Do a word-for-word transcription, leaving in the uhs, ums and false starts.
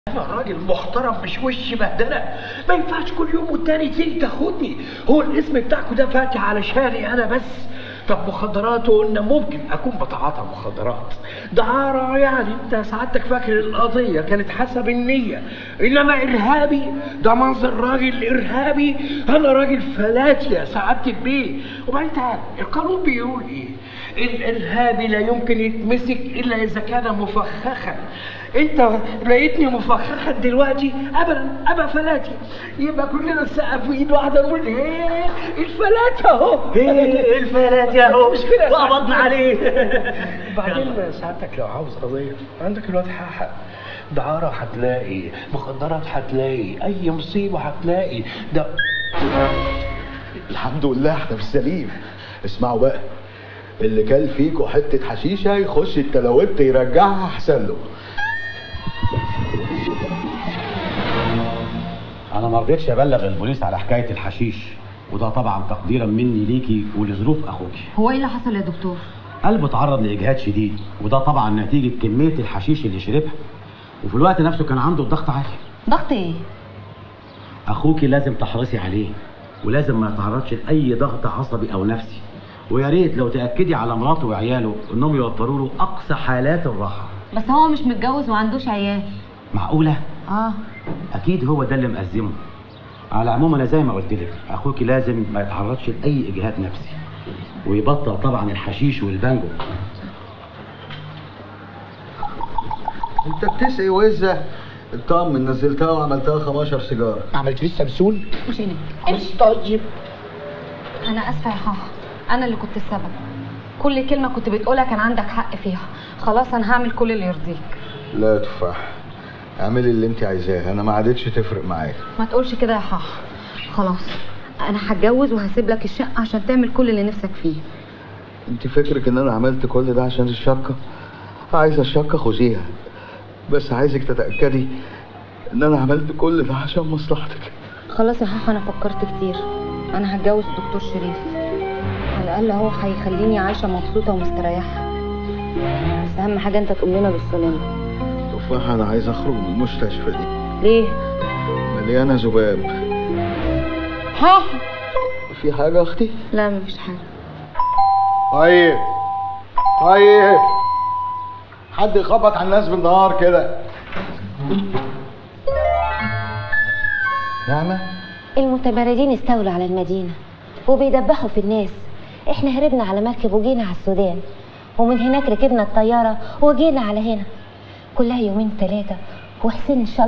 انا راجل محترم مش وش بهدله، ما ينفعش كل يوم والتاني تيجي تاخدني. هو الاسم بتاعكوا ده فاتح علشاني انا بس. طب مخدرات قلنا ممكن اكون بتعاطى مخدرات، دعارة يعني انت سعادتك فاكر القضيه كانت حسب النيه، انما ارهابي ده منظر راجل ارهابي. انا راجل فلاتي يا سعاده البيه. وبعدين تعال القانون بيقول ايه؟ الارهابي لا يمكن يتمسك الا اذا كان مفخخا. انت لقيتني مفخخا دلوقتي؟ ابدا ابقى فلاتي. يبقى كلنا نسقف في ايد واحده نقول ايه الفلات اهو، ايه الفلات اهو، مش كده وقبضنا عليه. بعدين ساعتك لو عاوز قضيه عندك الواد حق، دعاره هتلاقي، مخدرات هتلاقي، اي مصيبه هتلاقي ده. الحمد لله احنا في السليم. اسمعوا بقى، اللي كل فيكوا حته حشيشه يخش التلاوت يرجعها احسن له. انا ما رضيتش ابلغ البوليس على حكايه الحشيش، وده طبعا تقديرا مني ليكي ولظروف اخوكي. هو ايه اللي حصل يا دكتور؟ قلبه اتعرض لاجهاد شديد، وده طبعا نتيجه كميه الحشيش اللي شربها، وفي الوقت نفسه كان عنده الضغط عالي. ضغط ايه؟ اخوكي لازم تحرصي عليه، ولازم ما يتعرضش لاي ضغط عصبي او نفسي، ويا ريت لو تاكدي على مراته وعياله انهم يوفروا له اقصى حالات الراحه. بس هو مش متجوز وما عندوش عيال. معقوله؟ اه اكيد هو ده اللي مأزمه. على العموم انا زي ما قلت لك، اخوكي لازم ما يتعرضش لاي اجهاد نفسي، ويبطل طبعا الحشيش والبانجو. انت بتسقي وزه الطقم نزلتها وعملتها خمستاشر سيجاره. ما عملتليش سمسول؟ مش هنا. امشي. طيب انا اسفه يا حاحة، انا اللي كنت السبب. كل كلمه كنت بتقولها كان عندك حق فيها. خلاص انا هعمل كل اللي يرضيك. لا تفاح، اعملي اللي انت عايزاه، انا ما عادتش تفرق معايا. ما تقولش كده يا حاحة. خلاص انا هتجوز وهسيب لك الشقه عشان تعمل كل اللي نفسك فيه. انت فكرك ان انا عملت كل ده عشان الشقه؟ عايزه الشقه خذيها، بس عايزك تتاكدي ان انا عملت كل ده عشان مصلحتك. خلاص يا حاحة انا فكرت كتير. انا هتجوز الدكتور شريف، على الاقل هو هيخليني عايشه مبسوطه ومستريحه. بس اهم حاجه انت تقوم لنا بالسلامه. تفاح انا عايز اخرج من المستشفى دي. ليه؟ مليانه ذباب. ها؟ في حاجه يا اختي؟ لا مفيش حاجه. طيب طيب حد يخبط على الناس بالنهار كده. نعمه؟ المتمردين استولوا على المدينة وبيدبحوا في الناس. احنا هربنا على مركب وجينا على السودان، ومن هناك ركبنا الطيارة وجينا على هنا. كلها يومين ثلاثة وحسين ان شاء الله